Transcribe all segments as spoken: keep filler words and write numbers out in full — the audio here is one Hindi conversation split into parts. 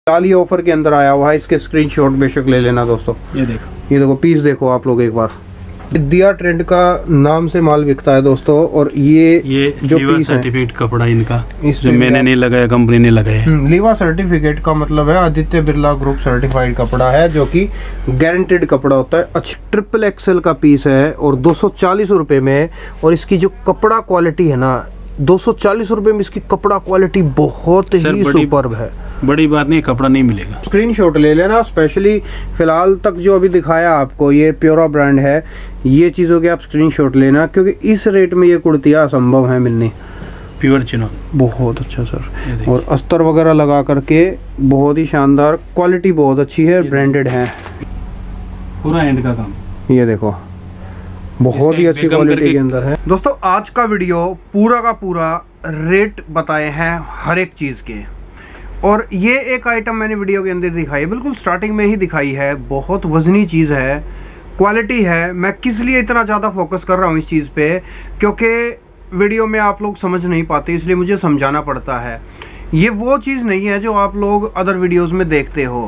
चाली ऑफर के अंदर आया हुआ है, इसके स्क्रीनशॉट बेशक ले लेना दोस्तों। ये देखो, ये देखो पीस देखो आप लोग एक बार। दिया ट्रेंड का नाम से माल बिकता है दोस्तों। और ये ये जो पीस सर्टिफिकेट कपड़ा इनका, इस जो मैंने नहीं लगाया, कंपनी ने लगाया है। लीवा सर्टिफिकेट का मतलब है आदित्य बिरला ग्रुप सर्टिफाइड कपड़ा है, जो कि गारंटेड कपड़ा होता है। अच्छा, ट्रिपल एक्सएल का पीस है और दो सौ चालीस रुपए में। और इसकी जो कपड़ा क्वालिटी है ना, दो सौ चालीस रुपए में इसकी कपड़ा क्वालिटी बहुत ही सुपर्ब है। बड़ी बात नहीं, कपड़ा नहीं मिलेगा। स्क्रीनशॉट ले लेना। स्पेशली फिलहाल तक जो अभी दिखाया आपको, ये प्योरा ब्रांड है, ये चीज़ों के आप स्क्रीनशॉट लेना, क्योंकि इस रेट में ये कुर्तियाँ असंभव है मिलनी। प्योर चिनोन, बहुत अच्छा सर। और अस्तर वगैरह लगा करके बहुत ही शानदार, क्वालिटी बहुत अच्छी है, ब्रांडेड है, पूरा एंड का काम। ये देखो बहुत ही अच्छी क्वालिटी के अंदर है। दोस्तों आज का वीडियो पूरा का पूरा रेट बताए हैं हर एक चीज़ के। और ये एक आइटम मैंने वीडियो के अंदर दिखाई है, बिल्कुल स्टार्टिंग में ही दिखाई है, बहुत वजनी चीज़ है, क्वालिटी है। मैं किस लिए इतना ज़्यादा फोकस कर रहा हूँ इस चीज़ पे, क्योंकि वीडियो में आप लोग समझ नहीं पाते, इसलिए मुझे समझाना पड़ता है। ये वो चीज़ नहीं है जो आप लोग अदर वीडियोज़ में देखते हो।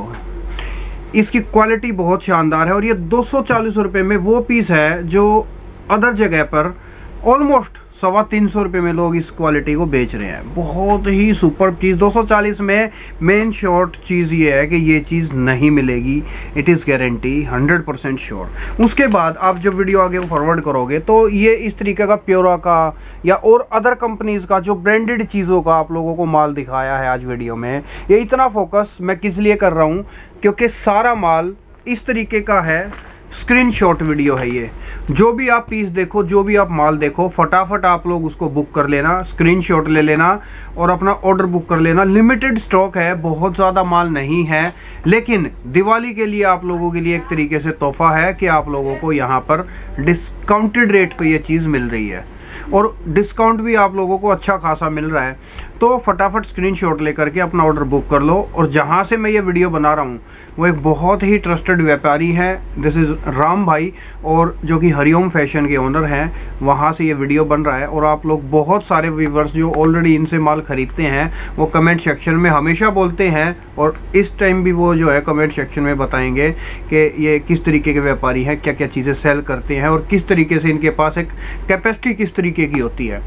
इसकी क्वालिटी बहुत शानदार है। और ये दो सौ चालीस रुपये में वो पीस है जो अदर जगह पर ऑलमोस्ट सवा तीन सौ रुपये में लोग इस क्वालिटी को बेच रहे हैं। बहुत ही सुपर चीज़। दो सौ चालीस में मेन शॉर्ट चीज़ ये है कि ये चीज़ नहीं मिलेगी, it is guarantee hundred percent sure. उसके बाद आप जब वीडियो आगे फॉरवर्ड करोगे तो ये इस तरीके का प्योरा का या और अदर कंपनीज़ का जो ब्रांडेड चीज़ों का आप लोगों को माल दिखाया है आज वीडियो में, ये इतना फोकस मैं किस लिए कर रहा हूँ, क्योंकि सारा माल इस तरीके का है। स्क्रीनशॉट वीडियो है ये। जो भी आप पीस देखो, जो भी आप माल देखो, फटाफट आप लोग उसको बुक कर लेना, स्क्रीनशॉट ले लेना और अपना ऑर्डर बुक कर लेना। लिमिटेड स्टॉक है, बहुत ज़्यादा माल नहीं है, लेकिन दिवाली के लिए आप लोगों के लिए एक तरीके से तोहफा है कि आप लोगों को यहाँ पर डिस्काउंटेड रेट पे ये चीज़ मिल रही है और डिस्काउंट भी आप लोगों को अच्छा खासा मिल रहा है। तो फटाफट स्क्रीनशॉट लेकर के अपना ऑर्डर बुक कर लो। और जहाँ से मैं ये वीडियो बना रहा हूँ वो एक बहुत ही ट्रस्टेड व्यापारी है, दिस इज़ राम भाई, और जो कि हरिओम फैशन के ओनर हैं, वहाँ से ये वीडियो बन रहा है। और आप लोग बहुत सारे व्यूवर्स जो ऑलरेडी इनसे माल खरीदते हैं वो कमेंट सेक्शन में हमेशा बोलते हैं, और इस टाइम भी वो जो है कमेंट सेक्शन में बताएंगे कि ये किस तरीके के व्यापारी हैं, क्या क्या चीज़ें सेल करते हैं और किस तरीके से इनके पास एक कैपेसिटी किस तरीके की होती है।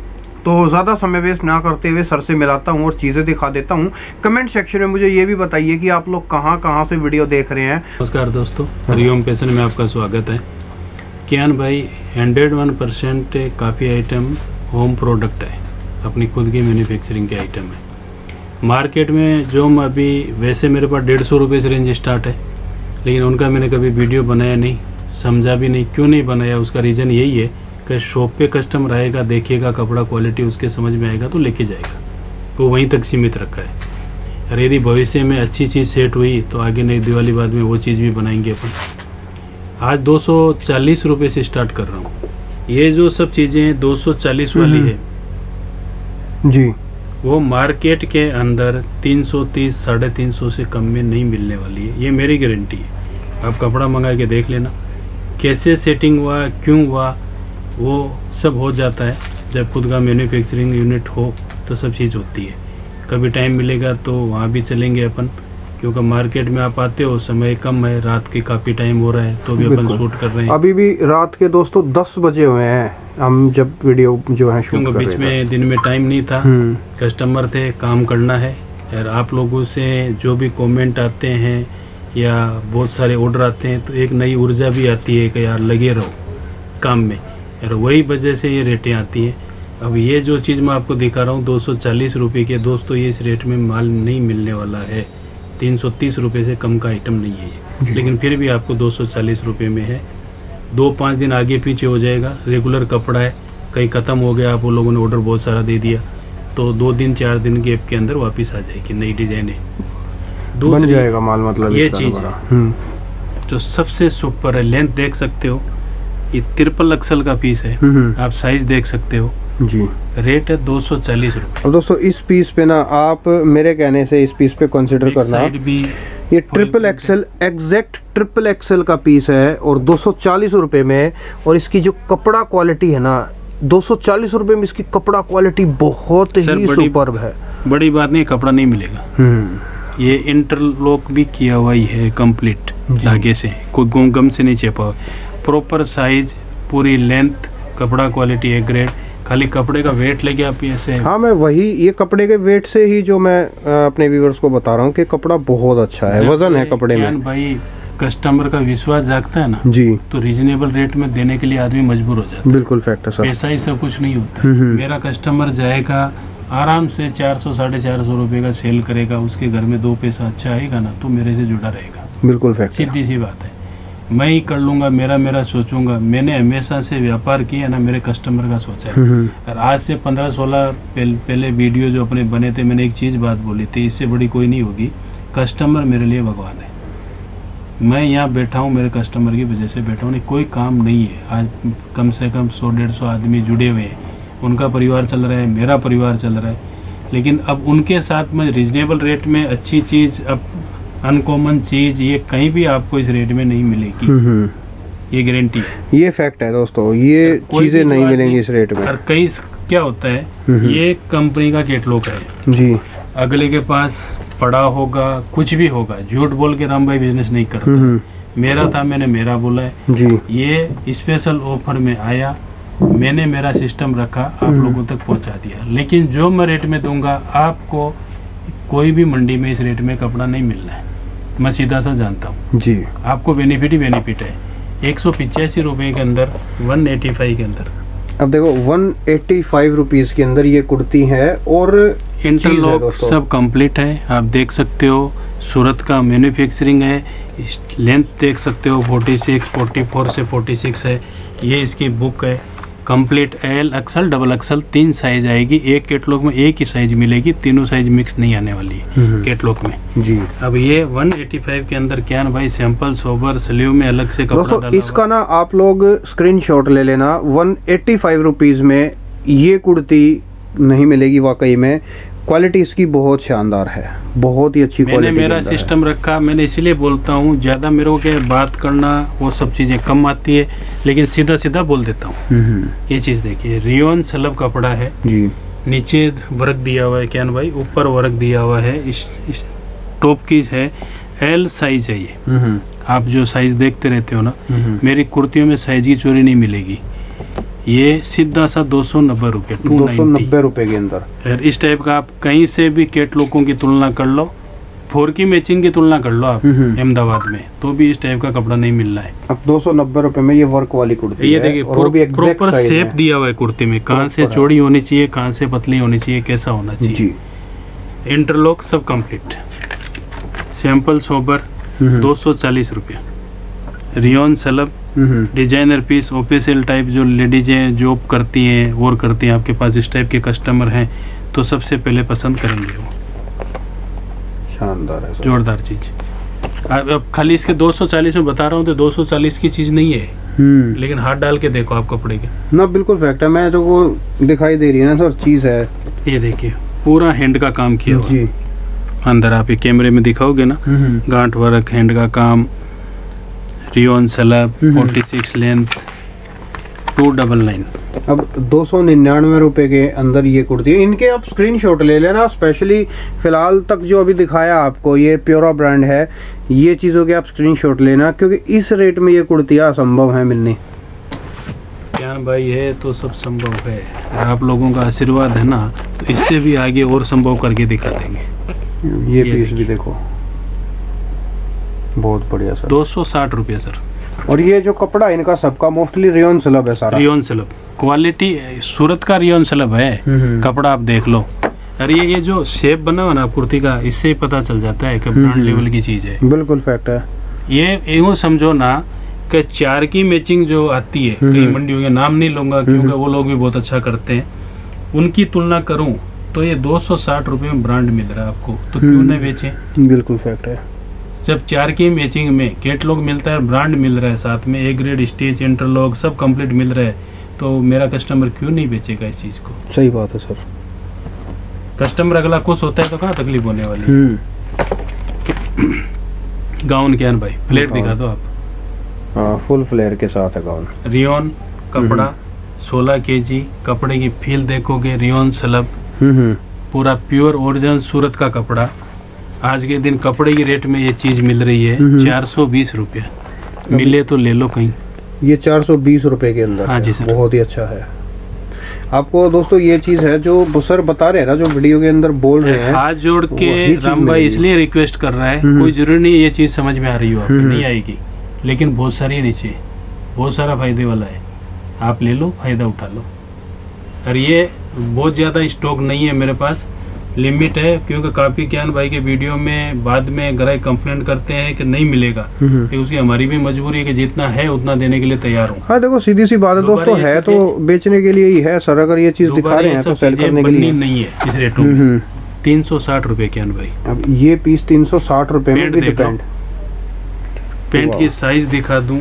तो ज़्यादा समय वेस्ट ना करते हुए सर से मिलाता हूँ और चीज़ें दिखा देता हूँ। कमेंट सेक्शन में मुझे ये भी बताइए कि आप लोग कहाँ कहाँ से वीडियो देख रहे हैं। नमस्कार दोस्तों, हरिओम फैशन में आपका स्वागत है। कियान भाई हंड्रेड वन परसेंट काफ़ी आइटम होम प्रोडक्ट है, अपनी खुद की मैन्युफैक्चरिंग के आइटम है। मार्केट में जो अभी वैसे मेरे पास डेढ़ सौ रुपये से रेंज स्टार्ट है, लेकिन उनका मैंने कभी वीडियो बनाया नहीं, समझा भी नहीं क्यों नहीं बनाया। उसका रीज़न यही है कि शॉप पे कस्टमर आएगा, देखेगा कपड़ा क्वालिटी उसके समझ में आएगा तो लेके जाएगा, वो वहीं तक सीमित रखा है। और यदि भविष्य में अच्छी चीज़ सेट हुई तो आगे नई दिवाली बाद में वो चीज़ भी बनाएंगे अपन। आज दो सौ चालीस रुपये से स्टार्ट कर रहा हूँ। ये जो सब चीज़ें दो सौ चालीस वाली है जी, वो मार्केट के अंदर तीन सौ तीस साढ़े तीन सौ से कम में नहीं मिलने वाली है, ये मेरी गारंटी है। आप कपड़ा मंगा के देख लेना कैसे सेटिंग हुआ, क्यों हुआ, वो सब हो जाता है। जब खुद का मैन्युफैक्चरिंग यूनिट हो तो सब चीज़ होती है। कभी टाइम मिलेगा तो वहाँ भी चलेंगे अपन, क्योंकि मार्केट में आप आते हो, समय कम है, रात के काफ़ी टाइम हो रहा है तो भी अपन शूट कर रहे हैं। अभी भी रात के दोस्तों दस बजे हुए हैं हम जब वीडियो जो है शूट कर रहे हैं। बीच में दिन में टाइम नहीं था, कस्टमर थे, काम करना है। और आप लोगों से जो भी कमेंट आते हैं या बहुत सारे ऑर्डर आते हैं तो एक नई ऊर्जा भी आती है कि यार लगे रहो काम में, और वही वजह से ये रेटें आती हैं। अब ये जो चीज़ मैं आपको दिखा रहा हूँ दो सौ चालीस रुपये के, दोस्तों ये इस रेट में माल नहीं मिलने वाला है। तीन सौ तीस रुपये से कम का आइटम नहीं है ये, लेकिन फिर भी आपको दो सौ चालीस रुपये में है। दो पाँच दिन आगे पीछे हो जाएगा, रेगुलर कपड़ा है, कहीं ख़त्म हो गया, आप लोगों ने ऑर्डर बहुत सारा दे दिया तो दो दिन चार दिन गैप के अंदर वापस आ जाएगी नई डिजाइन है, बन जाएगा माल। मतलब ये चीज़ है जो सबसे सुपर है। लेंथ देख सकते हो, ये ट्रिपल एक्सल का पीस है, आप साइज देख सकते हो जी। रेट है दो सौ चालीस रुपये। और दोस्तों इस पीस पे ना आप मेरे कहने से इस पीस पे कंसिडर करना, भी ये triple XL exact triple XL का पीस है और दो सौ चालीस रुपये में। और इसकी जो कपड़ा क्वालिटी है ना, दो सौ चालीस रुपये में इसकी कपड़ा क्वालिटी बहुत ही सुपर्ब है। बड़ी बात नहीं, कपड़ा नहीं मिलेगा। ये इंटरलॉक भी किया हुआ ही है कंप्लीट धागे से, कोई गुम गम से नहीं चेपा हुआ, प्रॉपर साइज, पूरी लेंथ, कपड़ा क्वालिटी एक ग्रेड। खाली कपड़े का वेट लेके आप ऐसे। हाँ, मैं वही ये कपड़े के वेट से ही जो मैं अपने व्यूअर्स को बता रहा हूँ कि कपड़ा बहुत अच्छा है, वजन है कपड़े में। भाई कस्टमर का विश्वास जागता है ना जी, तो रीजनेबल रेट में देने के लिए आदमी मजबूर हो जाता है। बिल्कुल फैक्ट है सर, पैसा ही सब कुछ नहीं होता। मेरा कस्टमर जाएगा आराम से चार सौ साढ़े चार सौ रुपए का सेल करेगा, उसके घर में दो पैसा अच्छा आएगा ना तो मेरे से जुड़ा रहेगा। बिल्कुल फैक्ट, सीधी सी बात है। मैं ही कर लूंगा, मेरा मेरा सोचूंगा। मैंने हमेशा से व्यापार किया ना, मेरे कस्टमर का सोचा है। और आज से पंद्रह सोलह पहले वीडियो जो अपने बने थे, मैंने एक चीज बात बोली थी, इससे बड़ी कोई नहीं होगी, कस्टमर मेरे लिए भगवान है। मैं यहाँ बैठा हूँ मेरे कस्टमर की वजह से बैठा हूँ, नहीं कोई काम नहीं है। आज कम से कम सौ डेढ़ सौ आदमी जुड़े हुए हैं, उनका परिवार चल रहा है, मेरा परिवार चल रहा है। लेकिन अब उनके साथ में रीजनेबल रेट में अच्छी चीज़, अब अनकॉमन चीज़, ये कहीं भी आपको इस रेट में नहीं मिलेगी, ये गारंटी है। ये फैक्ट है दोस्तों, ये चीज़ें नहीं मिलेंगी इस रेट में। और कई क्या होता है, ये कंपनी का कैटलॉग है जी, अगले के पास पड़ा होगा, कुछ भी होगा, झूठ बोल के राम भाई बिजनेस नहीं करता। मेरा था, मैंने मेरा बोला है जी। ये स्पेशल ऑफर में आया, मैंने मेरा सिस्टम रखा, आप लोगों तक पहुंचा दिया। लेकिन जो मैं रेट में दूंगा आपको, कोई भी मंडी में इस रेट में कपड़ा नहीं मिलना है, मैं सीधा सा जानता हूँ जी। आपको बेनिफिट ही बेनिफिट है। एक सौ पिचासी रुपए के अंदर, वन एटी फाइव के अंदर, अब देखो वन एटी फाइव रुपीज के अंदर ये कुर्ती है और इंटरलॉक सब कंप्लीट है। आप देख सकते हो, सूरत का मैन्युफैक्चरिंग है। लेंथ देख सकते हो, फोर्टी सिक्स, फोर्टी फोर से फोर्टी सिक्स है। ये इसकी बुक है complete, L XL double XL तीन साइज आएगी। एक कैटलॉग में एक ही साइज मिलेगी, तीनों साइज मिक्स नहीं आने वाली है कैटलॉग में जी। अब ये वन एटी फाइव के अंदर क्या ना भाई, सैंपल सोबर स्लीव में अलग से कपड़ा डाला। इसका ना आप लोग स्क्रीनशॉट ले लेना, वन एटी फाइव रुपीज में ये कुर्ती नहीं मिलेगी। वाकई में क्वालिटी इसकी बहुत शानदार है, बहुत ही अच्छी क्वालिटी। मैंने मेरा सिस्टम रखा, मैंने इसलिए बोलता हूँ, ज्यादा मेरे को क्या बात करना वो सब चीजें कम आती है, लेकिन सीधा सीधा बोल देता हूँ। ये चीज देखिए, रियोन सलब कपड़ा है जी, नीचे वर्क दिया हुआ है क्या भाई, ऊपर वर्क दिया हुआ है। इस, इस टॉप की है, एल साइज है ये। आप जो साइज देखते रहते हो ना, मेरी कुर्तियों में साइज की चोरी नहीं मिलेगी। ये सीधा सा दो सौ नब्बे रुपये दो सौ नब्बे रुपए के अंदर। इस टाइप का आप कहीं से भी कैटलॉगों की तुलना कर लो, फोर की मैचिंग की तुलना कर लो आप अहमदाबाद में, तो भी इस टाइप का कपड़ा नहीं मिल रहा है। अब दो सौ नब्बे रुपए में ये वर्क वाली कुर्ती ये देखिए, प्रॉपर शेप दिया हुआ है कुर्ती में, कहाँ से चौड़ी होनी चाहिए, कहाँ से पतली होनी चाहिए, कैसा होना चाहिए। इंटरलॉक सब कंप्लीट, सैंपल सोबर दो सौ चालीस रुपये, rayon slub designer piece, official type जो लेडीजें जॉब करती हैं और करती हैं, आपके पास इस टाइप के कस्टमर हैं तो सबसे पहले पसंद करेंगे वो। शानदार है, जोरदार चीज। अब खाली इसके दो सौ चालीस में बता रहा हूँ तो दो सौ चालीस की चीज नहीं है, लेकिन हाथ डाल के देखो आप कपड़े के ना, बिल्कुल फैक्ट है। मैं जो वो दिखाई दे रही है ना सर चीज है, ये देखिए पूरा हैंड का काम किया हुआ जी। अंदर आप ये कैमरे में दिखाओगे ना, गांठ वर्क, हैंड का काम, rayon slub, forty six length, two double nine. अब दो सौ निन्यानवे रुपए के अंदर ये कुर्ती है। इनके आप स्क्रीनशॉट ले लेना। स्पेशली फिलहाल तक जो अभी दिखाया आपको, ये प्योरा ब्रांड है, ये चीज़ों के आप स्क्रीनशॉट लेना, क्योंकि इस रेट में ये कुर्तियाँ असंभव है मिलनी। क्या भाई, है तो सब संभव है, आप लोगों का आशीर्वाद है ना, तो इससे भी आगे और संभव करके दिखा देंगे। ये, ये पीस भी देखो, बहुत बढ़िया सर, दो सौ साठ रुपये सर। और ये जो कपड़ा है इनका सबका मोस्टली रियोन सलब है सारा, रियोन सलब क्वालिटी, सूरत का रियोन सलब है कपड़ा, आप देख लो। अरे ये ये जो शेप बना हुआ ना कुर्ती का, इससे ही पता चल जाता है कि ब्रांड लेवल की चीज है। बिल्कुल फैक्ट है। ये यूँ समझो ना कि चार की मैचिंग जो आती है कई मंडियों के, नाम नहीं लूंगा क्योंकि वो लोग भी बहुत अच्छा करते हैं, उनकी तुलना करूं तो ये दो सौ साठ रुपये में ब्रांड मिल रहा है आपको, तो क्यों न बेचें। बिल्कुल फैक्ट है। जब चार की मैचिंग में कैटलॉग मिलता है, ब्रांड मिल रहा है साथ में, ए ग्रेड स्टिच इंटरलॉक सब कंप्लीट मिल रहा है, तो मेरा कस्टमर क्यों नहीं बेचेगा इस चीज को। सही बात है सर। कस्टमर अगला खुश होता है तो कहाँ तकलीफ होने वाली। गाउन क्या है भाई, प्लेट दिखा दो आप। हाँ, फुल फ्लेयर के साथ है गाउन। रियोन कपड़ा सोलह केजी, कपड़े की फील देखोगे, रियोन सलब, पूरा प्योर ओरिजिनल सूरत का कपड़ा। आज के दिन कपड़े की रेट में ये चीज मिल रही है चार सौ बीस रुपया, मिले तो ले लो कहीं। ये चार सौ बीस रुपए के अंदर। हाँ जी सर, बहुत ही अच्छा है। आपको दोस्तों ये चीज है जो सर बता रहे हैं ना, जो वीडियो के अंदर बोल रहे हैं, हाथ जोड़ के राम भाई इसलिए रिक्वेस्ट कर रहा है, कोई जरूरी नहीं ये चीज समझ में आ रही हो आपको, नहीं आएगी, लेकिन बहुत सारी नीचे बहुत सारा फायदे वाला है, आप ले लो, फायदा उठा लो। और ये बहुत ज्यादा स्टॉक नहीं है मेरे पास, लिमिट है, क्योंकि काफी ज्ञान भाई के वीडियो में बाद में ग्राहक कंप्लेंट करते हैं कि नहीं मिलेगा, तो उसकी हमारी भी मजबूरी है कि जितना है उतना देने के लिए तैयार हूँ। हाँ देखो सीधी सी बात है दोस्तों, है तो बेचने के लिए ही है सर, अगर ये चीज दिखा रहे हैं तो सेल करने के लिए नहीं है। इस रेटों में तीन सौ साठ रुपए ज्ञान भाई। अब ये पीस तीन सौ साठ रुपए में भी पैंट पैंट की साइज दिखा दूं,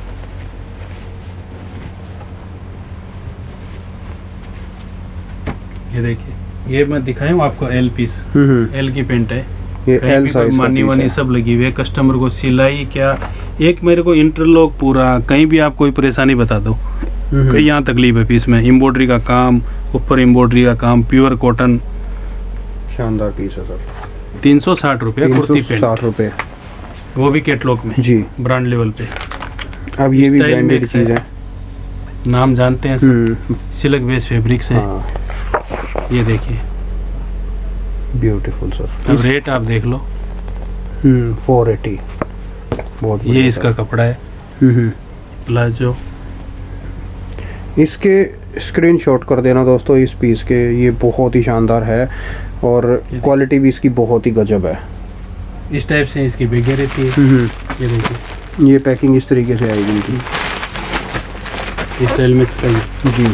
ये देखिए, ये मैं दिखाऊं आपको एल पीस, एल की पेंट है, ये एल साइज मानी वानी सब लगी हुई है। कस्टमर को सिलाई क्या, एक मेरे को इंटरलॉक पूरा, कहीं भी आप कोई परेशानी बता दो, कहीं यहाँ तकलीफ है पीस में, एम्ब्रॉयडरी का काम, ऊपर एम्ब्रॉयडरी का काम, प्योर कॉटन, शानदार पीस है सर। तीन सौ साठ रुपये कुर्ती पेंट, साठ रुपए, वो भी कैटलॉग में जी, ब्रांड लेवल पे। अब ये भी ब्रांडेड चीज है, नाम जानते हैं, सिल्क बेस फैब्रिक्स है। ये देखिए ब्यूटीफुल सर। अब रेट आप देख लो, हम्म फोर एटी, बहुत ये इसका कपड़ा है, प्लाजो। इसके स्क्रीनशॉट कर देना दोस्तों इस पीस के, ये बहुत ही शानदार है और क्वालिटी भी इसकी बहुत ही गजब है। इस टाइप से इसकी बेगे रहती है, ये देखिए, ये पैकिंग इस तरीके से आएगी इनकी, स्टाइल मिक्स का जी।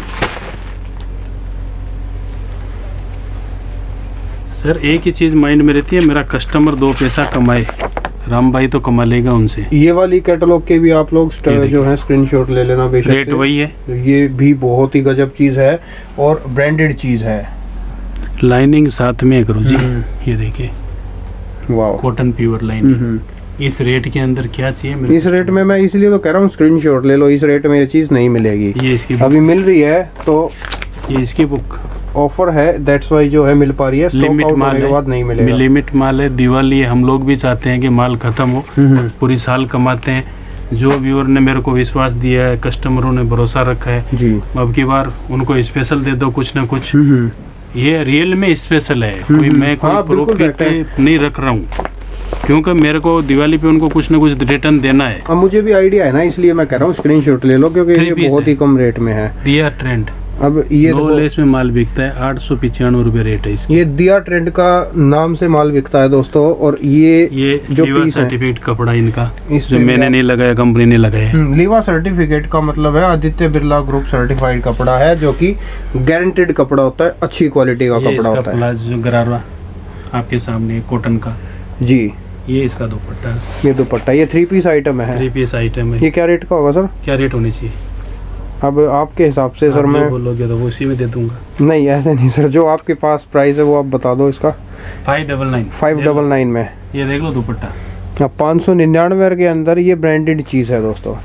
सर एक ही चीज माइंड में रहती है, मेरा कस्टमर दो पैसा कमाए, राम भाई तो कमा लेगा उनसे। ये वाली कैटलॉग के भी आप लोग जो है स्क्रीनशॉट ले लेना बेशक, रेट वही है, ये भी बहुत ही गजब चीज है और ब्रांडेड चीज है। लाइनिंग साथ में है गुरु जी, ये देखिए, वाह, कॉटन प्योर लाइनिंग। इस रेट के अंदर क्या चाहिए मेरे, इस रेट में मैं इसलिए तो कह रहा हूँ स्क्रीनशॉट ले लो, इस रेट में ये चीज नहीं मिलेगी। ये इसकी अभी मिल रही है, तो ये इसकी बुक ऑफर है, दैट्स वाई जो है मिल पा रही है, लिमिट माल के बाद नहीं मिलेगा, लिमिट माल है, दिवाली है, हम लोग भी चाहते हैं कि माल खत्म हो, पूरी साल कमाते हैं। जो व्यूअर ने मेरे को विश्वास दिया है, कस्टमरों ने भरोसा रखा है जी, अब की बार उनको स्पेशल दे दो कुछ ना कुछ। ये रियल में स्पेशल है, कोई मैं कोई प्रॉफिट नहीं रख रहा हूँ, क्योंकि मेरे को दिवाली पे उनको कुछ ना कुछ रिटर्न देना है। अब मुझे भी आइडिया है ना, इसलिए मैं कह रहा हूँ स्क्रीनशॉट ले लो, क्योंकि ये बहुत ही कम रेट में है। दिया ट्रेंड, अब ये लेस में माल बिकता है, आठ सौ पिचानवे रुपए रेट है इसकी। ये दिया ट्रेंड का नाम से माल बिकता है दोस्तों, और ये ये जो लीवा सर्टिफिकेट कपड़ा इनका, इस जो मैंने नहीं लगाया, कंपनी ने लगाया। लीवा सर्टिफिकेट का मतलब है आदित्य बिरला ग्रुप सर्टिफाइड कपड़ा है, जो कि गारंटेड कपड़ा होता है, अच्छी क्वालिटी का कपड़ा होता है। प्लाजो गरारा आपके सामने कॉटन का जी, ये इसका दुपट्टा, ये दुपट्टा, ये थ्री पीस आइटम है, थ्री पीस आइटम है। ये क्या रेट का होगा सर? क्या रेट होनी चाहिए? अब आपके हिसाब से सर, मैं बोलोगे तो वो उसी में दे दूंगा। नहीं ऐसे नहीं सर, जो आपके पास प्राइस है वो आप बता दो इसका। Five double nine five double nine में ये देख लो दुपट्टा। अब पाँच सौ निन्यानवे के अंदर ये ब्रांडेड चीज है दोस्तों,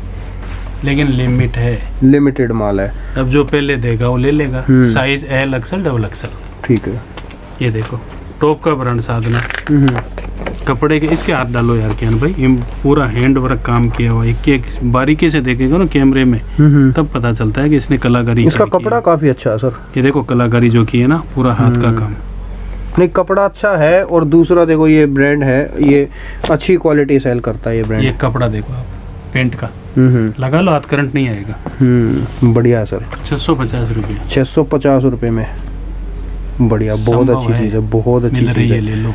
लेकिन लिमिट है, लिमिटेड माल है। अब जो पहले देगा वो ले लेगा, size L XL double XL, ठीक है। ये देखो टॉप का ब्रांड साधना, कपड़े के इसके हाथ डालो यार कियान भाई, पूरा हैंड वर्क काम किया हुआ, एक एक बारीकी से देखेगा ना कैमरे में, तब पता चलता है कि इसने कलाकारी। इसका कपड़ा काफी अच्छा है सर, ये देखो कलाकारी जो की है ना, पूरा हाथ का काम। नहीं कपड़ा अच्छा है, और दूसरा देखो ये ब्रांड है, ये अच्छी क्वालिटी सेल करता है ये ब्रांड। ये कपड़ा देखो आप, पेंट का लगा लो, हाथ करंट नहीं आएगा। बढ़िया है सर, छह सौ पचास रुपये छह सौ पचास रुपये में, बढ़िया, बहुत अच्छी चीज है, बहुत अच्छी चीज है, ले लो।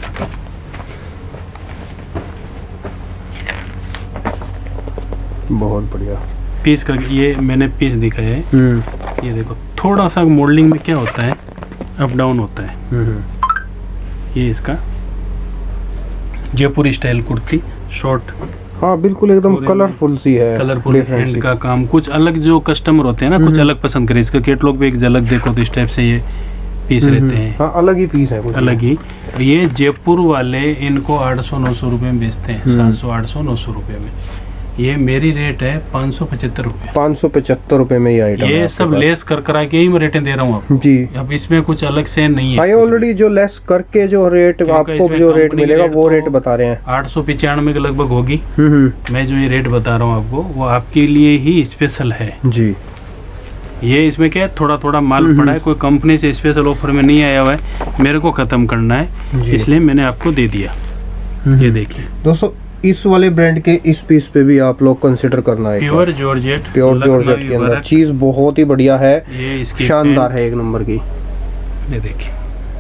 बहुत बढ़िया पीस का, ये मैंने पीस दिखाया है, ये देखो थोड़ा सा मॉडलिंग में क्या होता है, अप डाउन होता है। ये इसका जयपुरी स्टाइल कुर्ती शॉर्ट, हाँ बिल्कुल एकदम कलरफुल सी है, कलरफुल हैंड का काम, कुछ अलग जो कस्टमर होते हैं ना, कुछ अलग पसंद करे। इसका कैटलॉग पे एक झलक देखो तो इस टाइप से ये पीस रहते हैं, हाँ अलग ही पीस है, अलग ही। ये जयपुर वाले इनको आठ सौ नौ सौ रुपये में बेचते हैं, सात सौ आठ सौ नौ सौ रुपये में। ये मेरी रेट है पाँच सौ पचहत्तर रुपये। पाँच सौ पचहत्तर रुपये में ये आइटम ये सब लेस कर करा के ही मैं रेटें दे रहा हूँ आपको जी। अब इसमें कुछ अलग से नहीं है। भाई ऑलरेडी जो लेस करके जो रेट आपको जो रेट मिलेगा वो रेट तो बता रहे हैं आठ सौ पिचानवे के लगभग होगी। मैं जो ये रेट बता रहा हूँ आपको वो आपके लिए ही स्पेशल है जी। ये इसमें क्या है, थोड़ा थोड़ा माल पड़ा है, कोई कंपनी से स्पेशल ऑफर में नहीं आया हुआ है, मेरे को खत्म करना है इसलिए मैंने आपको दे दिया। ये देखिए दोस्तों, इस वाले ब्रांड के इस पीस पे भी आप लोग कंसिडर करना है। प्योर जॉर्जेट, प्योर जॉर्जेट के अंदर चीज बहुत ही बढ़िया है, ये इसकी शानदार है, एक नंबर की। ये देखिए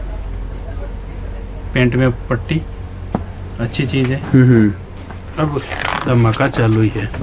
पेंट में पट्टी अच्छी चीज है। अब धमाका चालू ही है।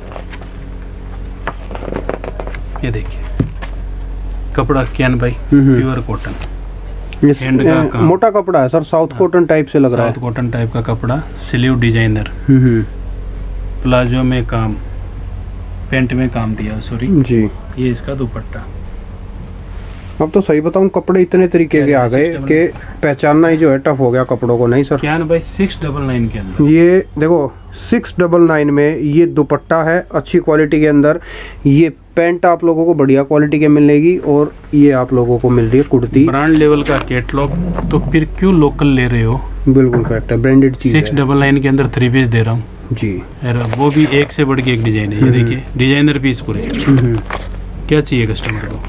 ये देखिए कपड़ा कैन भाई प्योर कॉटन, हैंड का काम, मोटा कपड़ा है सर, साउथ कॉटन टाइप से लग रहा है। साउथ कॉटन टाइप का कपड़ा, स्लीव डिजाइनर, प्लाजो में काम, पेंट में काम दिया सॉरी जी। ये इसका दुपट्टा। अब तो सही बताऊं कपड़े इतने तरीके के आ गए कि पहचानना ही जो है टफ हो गया कपड़ों को। नहीं सर क्या भाई सिक्स डबल नाइन के अंदर ये देखो, सिक्स डबल नाइन में ये दुपट्टा है अच्छी क्वालिटी के अंदर। ये पैंट आप लोगों को बढ़िया क्वालिटी के मिलेगी और ये आप लोगों को मिल रही है कुर्ती। ब्रांड लेवल का कैटलॉग, तो फिर क्यों लोकल ले रहे हो? बिल्कुल फैक्ट है, ब्रांडेड चीज है। सिक्स डबल नाइन के अंदर थ्री पीस दे रहा हूँ जी, वो भी एक से बढ़ के एक डिजाइन है। ये देखिए डिजाइनर पीस पूरे। क्या चाहिए कस्टमर को?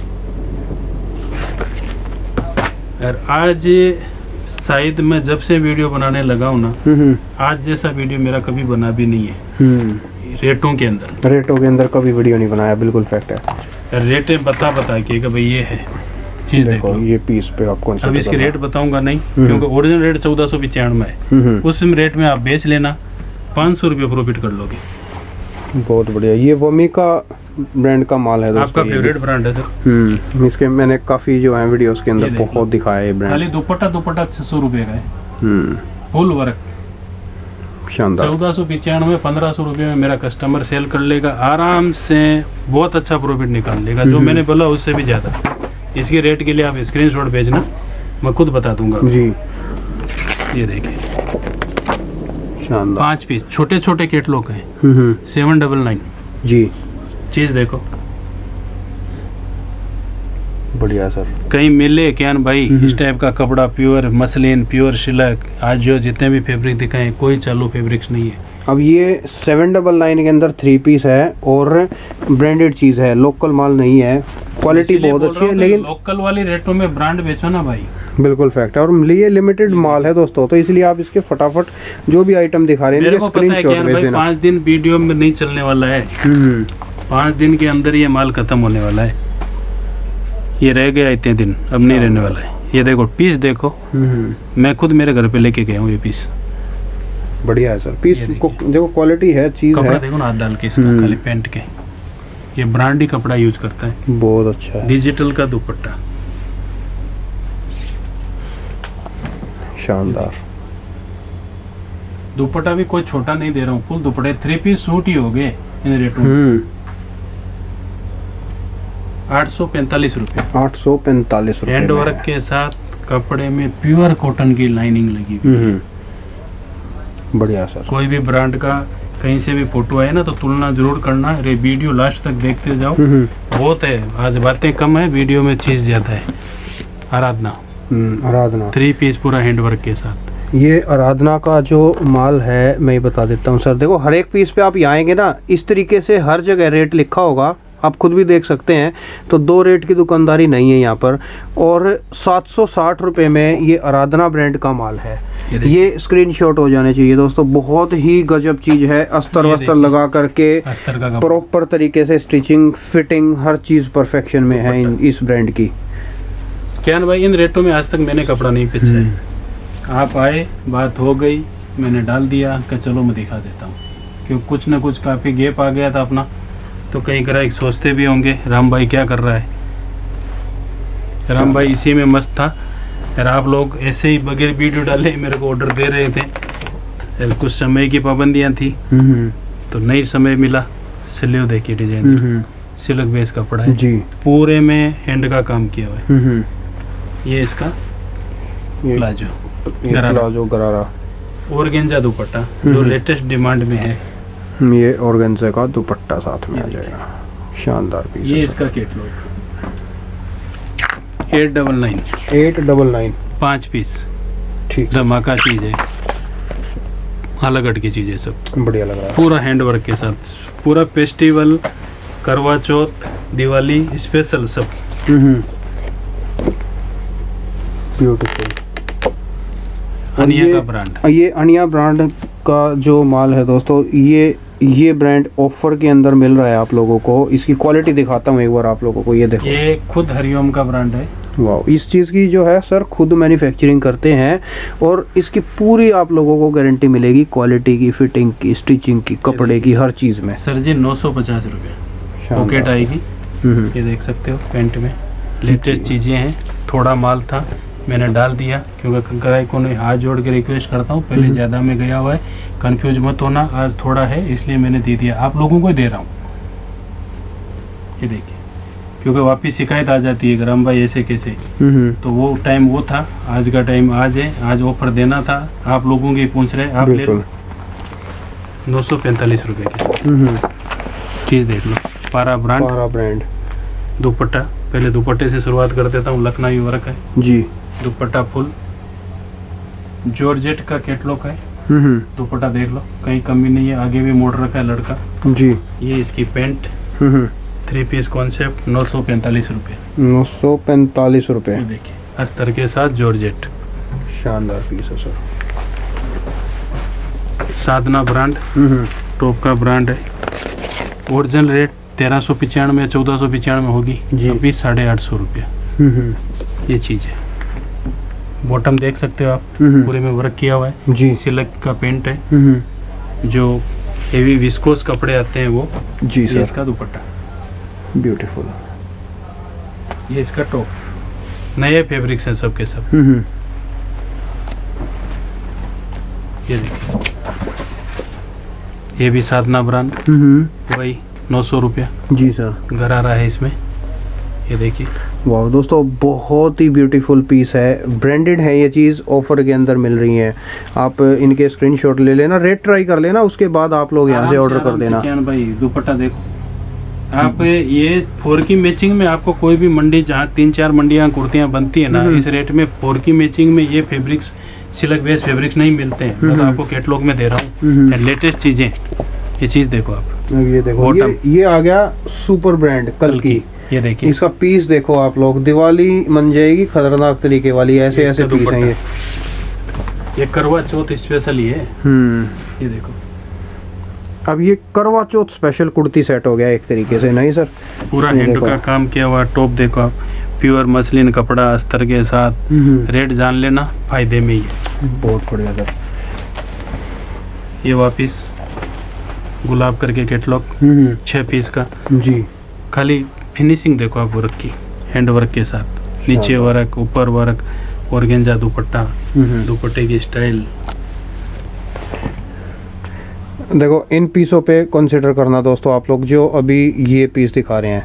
और आज शायद मैं जब से वीडियो बनाने लगा हूँ ना, आज जैसा वीडियो मेरा कभी बना भी नहीं है। रेटों के अंदर रेटों के अंदर कभी वीडियो नहीं बनाया, बिल्कुल फैक्ट है। रेटें बता बता के भाई ये है चीज देखो, ये पीस पे आपको अब इसके रेट बताऊंगा नहीं क्योंकि ओरिजिनल रेट चौदह सौ पिचानवे है। उस रेट में आप बेच लेना, पाँच सौ रुपये प्रॉफिट कर लोगे। बहुत बढ़िया। ये वमी का ब्रांड का माल है आपका फेवरेट ब्रांड है सर। हम्म इसके मैंने काफी जो है वीडियोस के अंदर बहुत दिखाया है ब्रांड। खाली दुपट्टा दुपट्टा छह सौ रुपए का है, फुल वर्क, शानदार। चौदह सौ पिचानवे पंद्रह सौ रुपये में मेरा कस्टमर सेल कर लेगा आराम से, बहुत अच्छा प्रॉफिट निकाल लेगा, जो मैंने बोला उससे भी ज्यादा। इसके रेट के लिए आप स्क्रीनशॉट भेजना, मैं खुद बता दूंगा जी। ये देखिए शानदार, पांच पीस छोटे छोटे कैटलॉग हैं, सेवन डबल नाइन जी। चीज देखो बढ़िया सर, कहीं मिले क्या भाई इस टाइप का कपड़ा, प्योर मसलिन, प्योर सिल्क, आज जो जितने भी फैब्रिक दिखाए कोई चालू फैब्रिक्स नहीं है। अब ये सेवन डबल नाइन के अंदर थ्री पीस है और ब्रांडेड चीज है, लोकल माल नहीं है, क्वालिटी बहुत अच्छी है। लेकिन लोकल वाली रेटों में ब्रांड बेचो ना भाई, बिल्कुल फैक्ट है। और ये लिमिटेड माल है दोस्तों, तो इसलिए आप इसके फटाफट जो भी आइटम दिखा रहे हैं स्क्रीनशॉट भेज देना। पाँच दिन वीडियो में नहीं चलने वाला है, पाँच दिन के अंदर ये माल खत्म होने वाला है। ये रह गया इतने दिन, अब नहीं रहने वाला है। ये देखो पीस देखो, मैं खुद मेरे घर पे लेके गया हूँ ये पीस। बढ़िया है सर, पीस को देखो, क्वालिटी है, चीज कपड़ा है। देखो ना हाथ डाल के इसका, खाली पेंट के, ये ब्रांडी कपड़ा यूज करता है, बहुत अच्छा है। डिजिटल का दुपट्टा शानदार, दुपट्टा भी कोई छोटा नहीं दे रहा हूँ, फुल दुपट्टे, थ्री पीस सूट ही हो गए इन रेटों में। आठ सौ पैंतालीस रूपए आठ सौ पैंतालीस रूपए हैंड वर्क के साथ, कपड़े में प्योर कॉटन की लाइनिंग लगी हुई। बढ़िया सर। कोई भी ब्रांड का कहीं से भी फोटो आए ना तो तुलना जरूर करना, अरे वीडियो लास्ट तक देखते जाओ। बहुत है आज, बातें कम है, वीडियो में चीज ज्यादा है। आराधना आराधना थ्री पीस पूरा हैंड वर्क के साथ। ये आराधना का जो माल है मैं बता देता हूँ सर, देखो हर एक पीस पे आप यहाँ आएंगे ना, इस तरीके से हर जगह रेट लिखा होगा, आप खुद भी देख सकते हैं। तो दो रेट की दुकानदारी नहीं है यहाँ पर। और सात सौ साठ रुपये में ये आराधना ब्रांड का माल है, ये, ये स्क्रीनशॉट हो जाने चाहिए दोस्तों। बहुत ही गजब चीज है, अस्तर वस्तर लगा करके प्रॉपर तरीके से स्टिचिंग, फिटिंग, हर चीज परफेक्शन में है इन, इस ब्रांड की। क्या भाई इन रेटों में आज तक मैंने कपड़ा नहीं बेचा है। आप आए, बात हो गई, मैंने डाल दिया कि चलो मैं दिखा देता हूँ, क्योंकि कुछ ना कुछ काफी गैप आ गया था अपना, तो कई ग्राहक सोचते भी होंगे राम भाई क्या कर रहा है। राम भाई इसी में मस्त था, और आप लोग ऐसे ही बगैर वीडियो डाले मेरे को ऑर्डर दे रहे थे। कुछ समय की पाबंदियां थी तो नहीं समय मिला। स्लीव देखिए डिजाइन, सिल्क बेस कपड़ा है जी, पूरे में हैंड का काम किया हुआ है। ये इसका palazzo palazzo gharara organza dupatta जो लेटेस्ट डिमांड में है। ये ऑर्गेन्जा का दुपट्टा साथ में आ जाएगा, शानदार पीस। ये इसका catalogue eight double nine eight double nine पाँच पीस, ठीक, धमाका चीज है, अलग हट की चीज है, सब बढ़िया लग रहा है। पूरा हैंडवर्क के साथ, पूरा फेस्टिवल, करवा चौथ, दिवाली स्पेशल सब। ब्यूटीफुल। अनिया का ब्रांड, ये अनिया ब्रांड का जो माल है दोस्तों, ये ये ब्रांड ऑफर के अंदर मिल रहा है आप लोगों को। इसकी क्वालिटी दिखाता हूँ एक बार आप लोगों को, ये देखो। ये खुद हरिओम का ब्रांड है। वाह, इस चीज़ की जो है सर खुद मैन्युफैक्चरिंग करते हैं और इसकी पूरी आप लोगों को गारंटी मिलेगी, क्वालिटी की, फिटिंग की, स्टिचिंग की, कपड़े की, हर चीज़ में। सर जी नौ सौ पचास रुपये पॉकेट आएगी। ये देख सकते हो, पेंट में लेटेस्ट चीज़ें हैं। थोड़ा माल था, मैंने डाल दिया क्योंकि ग्राहक को नहीं, हाथ जोड़ के रिक्वेस्ट करता हूँ, पहले ज़्यादा में गया हुआ है, कंफ्यूज मत होना, आज थोड़ा है इसलिए मैंने दे दिया, आप लोगों को दे रहा हूँ। ये देखिए, क्योंकि वापिस शिकायत आ जाती है राम भाई ऐसे कैसे, तो वो टाइम वो था, आज का टाइम आज है, आज ऑफर देना था, आप लोगों की पूछ रहे, आप ले लो। नौ सौ पैंतालीस रुपये की चीज़ देख लो, पारा ब्रांड, पारा ब्रांड दुपट्टा। पहले दुपट्टे से शुरुआत कर देता हूँ, लखनऊ वर्क है जी, दुपट्टा फुल जॉर्जेट का कैटलॉग है। दुपट्टा देख लो, कहीं कमी नहीं है, आगे भी मोड़ रखा है लड़का जी। ये इसकी पेंट, थ्री पीस कॉन्सेप्ट, नौ सौ पैंतालीस रुपये नौ सौ पैंतालीस रुपये देखिए, अस्तर के साथ जॉर्जेट, शानदार पीस है सर। साधना ब्रांड, टॉप का ब्रांड है। ओरिजिनल रेट तेरह सौ पचानवे चौदह सौ पचानवे होगी, अभी साढ़े आठ सौ रुपया ये चीज़ है। बॉटम देख सकते हो आप, पूरे में वर्क किया हुआ है जी, सिल्क का पेंट है, जो हेवी विस्कोस कपड़े आते हैं वो जी। ये इसका दुपट्टा ब्यूटीफुल, ये इसका टॉप, नए फैब्रिक्स हैं सब के सब। ये देखिए, ये भी साधना ब्रांड, वही नौ सौ रुपया जी सर, घर आ रहा है इसमें। ये देखिए, वाह दोस्तों, बहुत ही ब्यूटीफुल पीस है, ब्रांडेड है ये चीज़, ऑफर के अंदर मिल रही है। आप इनके स्क्रीनशॉट ले लेना, रेट ट्राई कर लेना, उसके बाद आप लोग यहाँ से ऑर्डर कर देना। भाई दुपट्टा देखो आप, ये फोर की मैचिंग में आपको कोई भी मंडी, जहाँ तीन चार मंडियाँ कुर्तियाँ बनती है ना, इस रेट में फोर की मैचिंग में ये फैब्रिक्स, सिल्क बेस फैब्रिक्स नहीं मिलते हैं। मैं तो आपको कैटलॉग में दे रहा हूँ लेटेस्ट चीजें। ये चीज देखो आप, ये देखो, ये, ये आ गया सुपर ब्रांड कल, कल की, की। ये देखिए, इसका पीस देखो आप लोग, दिवाली मन जाएगी खतरनाक तरीके वाली, ऐसे ऐसे पीस हैं ये। ये करवा चौथ स्पेशल ही है। ये देखो, अब ये करवा चौथ स्पेशल कुर्ती सेट हो गया एक तरीके से, नहीं सर? पूरा हैंड का काम किया हुआ टॉप देखो आप, प्योर मसलिन कपड़ा अस्तर के साथ, रेट जान लेना, फायदे में ही है। बहुत बढ़िया सर। ये वापिस गुलाब करके कैटलॉग, छह पीस का जी। खाली फिनिशिंग देखो आप वर्क की, हैंड वर्क के साथ, नीचे वर्क, ऊपर वर्क, ऑर्गेन्जा दुपट्टा, दुपट्टे की स्टाइल देखो। इन पीसों पे कंसिडर करना दोस्तों आप लोग, जो अभी ये पीस दिखा रहे हैं,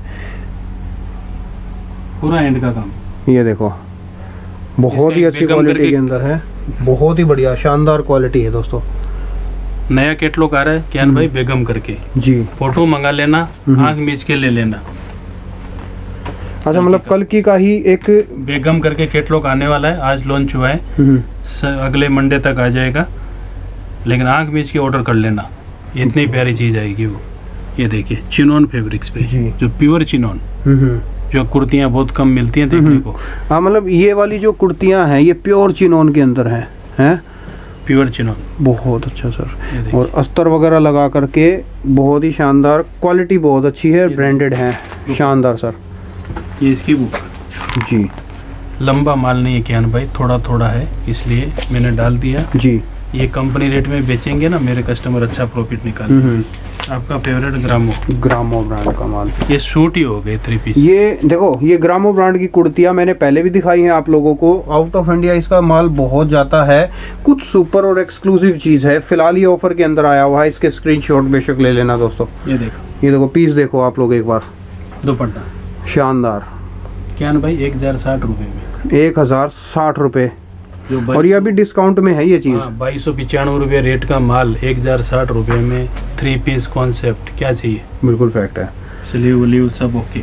पूरा हैंड का काम। ये देखो, बहुत ही अच्छी क्वालिटी के अंदर है, बहुत ही बढ़िया शानदार क्वालिटी है दोस्तों। नया कैटलॉग आ रहा है कियान भाई, बेगम करके जी, फोटो मंगा लेना, आंख मीच के ले लेना। अच्छा, मतलब कल की का ही एक बेगम करके कैटलॉग आने वाला है, आज लॉन्च हुआ है, अगले मंडे तक आ जाएगा, लेकिन आंख मीच के ऑर्डर कर लेना, इतनी प्यारी चीज आएगी वो। ये देखिए, चिनोन फैब्रिक्स पे, जो प्योर चिनोन, जो कुर्तियां बहुत कम मिलती हैं देखने को। हाँ, मतलब ये वाली जो कुर्तियां हैं ये प्योर चिनोन के अंदर हैं, हैं? प्योर चिनोन, बहुत अच्छा सर। और अस्तर वगैरह लगा करके बहुत ही शानदार, क्वालिटी बहुत अच्छी है, ब्रांडेड है, शानदार सर। ये इसकी बुक जी, लंबा माल नहीं है कियान भाई, थोड़ा थोड़ा है, इसलिए मैंने डाल दिया जी। ये कंपनी रेट में बेचेंगे ना मेरे कस्टमर, अच्छा प्रॉफिट निकालेंगे। आपका फेवरेट ग्रामो, ग्रामो ब्रांड का माल, ये सूट ही हो गए थ्री पीस। ये देखो, ये ग्रामो ब्रांड की कुर्तियां मैंने पहले भी दिखाई हैं आप लोगों को, आउट ऑफ इंडिया इसका माल बहुत जाता है, कुछ सुपर और एक्सक्लूसिव चीज है, फिलहाल ये ऑफर के अंदर आया हुआ है, इसके स्क्रीनशॉट बेशक ले लेना दोस्तों। ये देखो, ये देखो पीस देखो आप लोग एक बार, दुपट्टा शानदार। क्या भाई, एक हजार साठ रुपए में, एक हजार साठ रुपए जो और ये अभी डिस्काउंट में है ये चीज। बाईस सौ पिचानवे रुपये रेट का माल एक हजार साठ रुपये में थ्री पीस कॉन्सेप्ट, क्या चाहिए। बिल्कुल फैक्ट है। स्लीव वलीव सब ओके।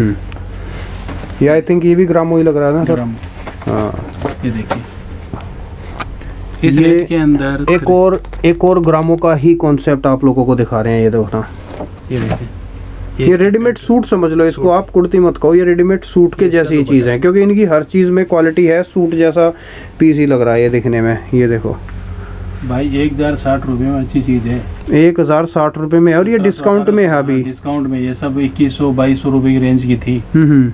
ये आई थिंक ये भी ग्रामो ही लग रहा था सर। हाँ ये देखिए इस रेट के अंदर एक और एक और ग्रामो का ही कॉन्सेप्ट आप लोगों को दिखा रहे हैं। ये देखो ना, ये देखिए ये रेडीमेड सूट समझ लो इसको, आप कुर्ती मत कहो, ये रेडीमेड सूट के जैसी ही चीज है, क्योंकि इनकी हर चीज में क्वालिटी है। सूट जैसा पीस ही लग रहा है ये दिखने में। ये देखो भाई एक हजार साठ रुपए में अच्छी चीज है। एक हजार साठ रुपए में, और ये डिस्काउंट में है अभी। डिस्काउंट में ये सब इक्कीस सौ बाईस सौ रुपए की रेंज की थी। हम्म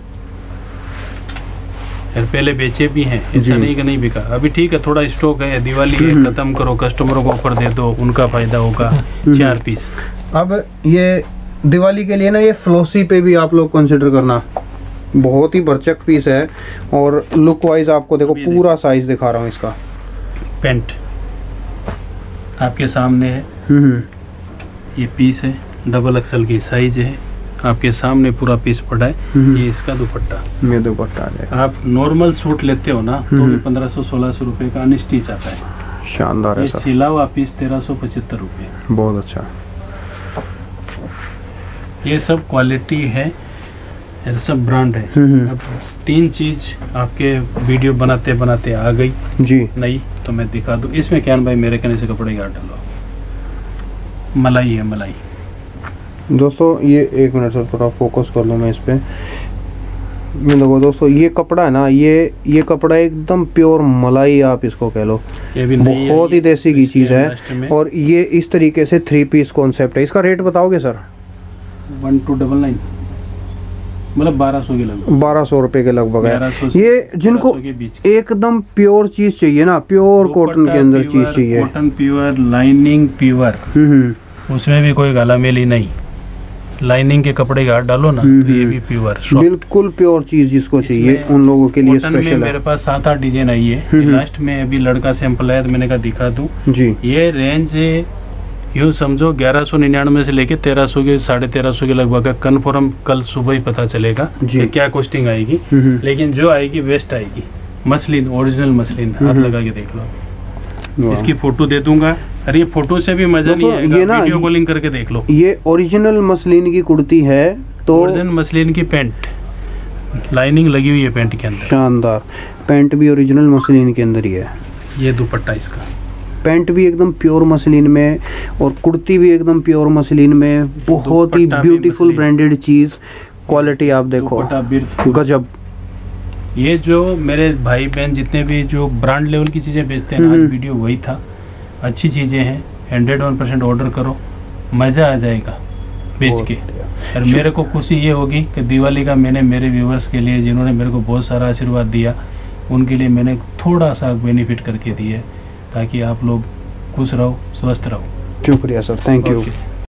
पहले बेचे भी हैं, ऐसा नहीं कि नहीं बिका। अभी ठीक है, थोड़ा स्टॉक है, दिवाली है, खत्म करो, कस्टमरों को ऑफर दे दो, उनका फायदा होगा। चार पीस। अब ये दिवाली के लिए ना, ये फ्लोसी पे भी आप लोग कंसिडर करना, बहुत ही बरचक पीस है। और लुक वाइज आपको देखो पूरा साइज दिखा रहा हूँ इसका। पेंट आपके सामने है, ये पीस है, डबल एक्सल की साइज है, आपके सामने पूरा पीस पड़ा है। ये इसका दुपट्टा, ये दुपट्टा है। आप नॉर्मल सूट लेते हो ना तो भी पंद्रह सौ सोलह सौ रुपए का अनस्टिच आता है। शानदार है ये सर। सिला हुआ पीस तेरह सौ पचहत्तर रुपये। बहुत अच्छा। ये सब क्वालिटी है, ये सब ब्रांड है। अब तीन चीज आपके वीडियो बनाते बनाते आ गई जी, नहीं तो मैं दिखा दूं। इसमें क्या भाई मेरे कहने से कपड़े गाड़ डालो, मलाई है मलाई। दोस्तों ये एक मिनट सर, थोड़ा फोकस कर लो मैं इस पे। मैं देखो दोस्तों, ये कपड़ा है ना, ये ये कपड़ा एकदम प्योर मलाई आप इसको कह लो। ये भी बहुत ही देसी की चीज है। और ये इस तरीके से थ्री पीस कॉन्सेप्ट है। इसका रेट बताओगे sir? One two double nine, मतलब बारह सौ के लगभग, बारह सौ रुपए के लगभग है। ये जिनको एकदम प्योर चीज चाहिए ना, प्योर कॉटन के अंदर चीज चाहिए, कॉटन प्योर, लाइनिंग प्योर, उसमें भी कोई गाला मेली नहीं। लाइनिंग के कपड़े गाड़ डालो ना तो ये भी प्योर, बिल्कुल प्योर चीज जिसको चाहिए उन लोगों के लिए स्पेशल है। मेरे पास सात आठ डिजाइन आई है। लास्ट में अभी लड़का सैंपल आया तो मैंने कहा दिखा दूं जी। ये रेंज यूँ समझो ग्यारह सौ निन्यानवे से लेके तेरह सौ के साढ़े तेरह सौ के लगभग है। कन्फर्म कल सुबह ही पता चलेगा कि क्या कॉस्टिंग आएगी, लेकिन जो आएगी वेस्ट आएगी। मसलिन, ओरिजिनल मसलिन, हाथ लगा के देख लो। इसकी फोटो दे दूंगा। अरे ये फोटो से भी मजा नहीं आएगा, ये ना वीडियो कॉलिंग करके देख लो। ये ओरिजिनल मसलिन की कुर्ती है, तो ओरिजिनल मसलिन की पैंट, लाइनिंग लगी हुई है पैंट के अंदर। शानदार। पैंट भी ओरिजिनल मसलिन के अंदर ही है। ये दुपट्टा इसका, पैंट भी एकदम प्योर मसलिन में और कुर्ती भी एकदम प्योर मसलिन में। बहुत ही ब्यूटीफुल ब्रांडेड चीज, क्वालिटी आप देखो गजब। ये जो मेरे भाई बहन जितने भी जो ब्रांड लेवल की चीजें बेचते हैं, आज वीडियो वही था। अच्छी चीजें हैं, हंड्रेड वन परसेंट ऑर्डर करो, मजा आ जाएगा बेच के। और मेरे को खुशी ये होगी कि दिवाली का मैंने मेरे व्यूवर्स के लिए, जिन्होंने मेरे को बहुत सारा आशीर्वाद दिया, उनके लिए मैंने थोड़ा सा बेनिफिट करके दिया, ताकि आप लोग खुश रहो, स्वस्थ रहो। शुक्रिया सर, थैंक यू।